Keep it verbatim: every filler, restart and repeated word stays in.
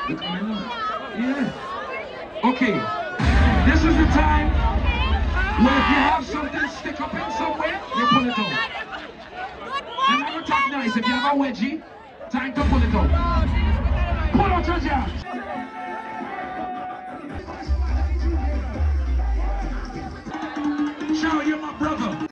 You coming out? Yeah. Okay. This is the time where if you have something stick up in somewhere, you pull it out. And never talk nice. If you have a wedgie, time to pull it out. Pull out your jam.